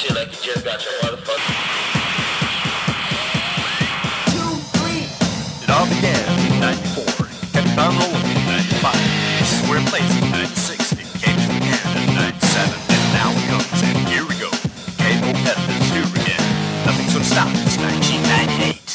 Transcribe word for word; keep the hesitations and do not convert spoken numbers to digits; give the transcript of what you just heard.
shit like you just got your motherfucker. Two, three. It all began in ninety-four, kept on rolling in ninety-five. Square plates in ninety-six, it came to the end in ninety-seven, and now it comes, and here we go. K O F is here again. Nothing's gonna stop, it's nineteen ninety-eight.